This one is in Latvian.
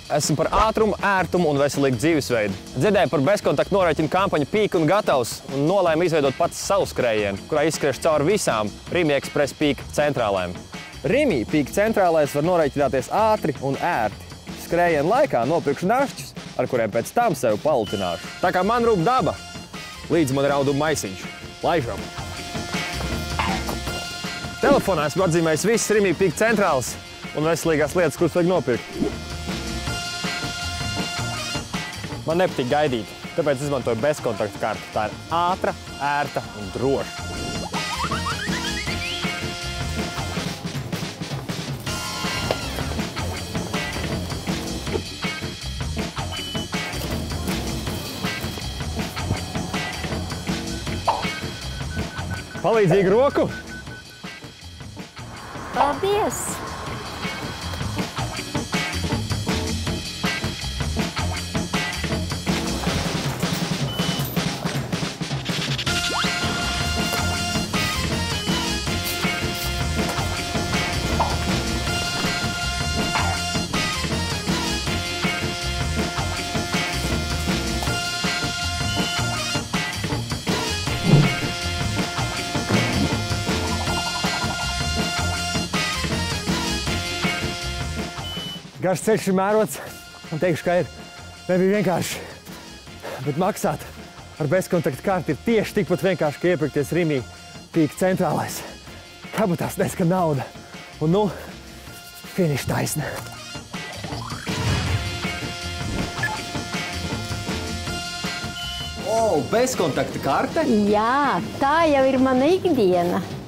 Esmu par ātrumu, ērtumu un veselīgu dzīvesveidu. Dzirdēju par bezkontaktu norēķinu kampaņu Peak un gatavs un nolēmu izveidot pats savu skrējienu, kurā izskriešu cauri visām Rimi Express Peak centrālēm. Rimi Peak centrālēs var norēķināties ātri un ērti. Skrējienu laikā nopirkšu našķus, ar kuriem pēc tam sevi palutināšu. Tā kā man rūp daba, līdz man rauduma maisiņš. Laižam! Telefonā esmu atzīmējis visas Rimi Peak centrāles un veselīgās lietas, kuras vajag nopirkt. Man nepatīk gaidīt, tāpēc izmantoju bezkontaktu karti. Tā ir ātra, ērta un droša. Palīdzīgi roku! Paldies! Garš ceļš ir mērots, un teikšu, ka nebija vienkārši. Bet maksāt ar bezkontaktu karti ir tieši tikpat vienkārši, ka iepirkties Rimi Peak centrālēs. Kabatās neskan nauda. Un nu, finiša taisna. Bezkontakta karte? Jā, tā jau ir mana ikdiena.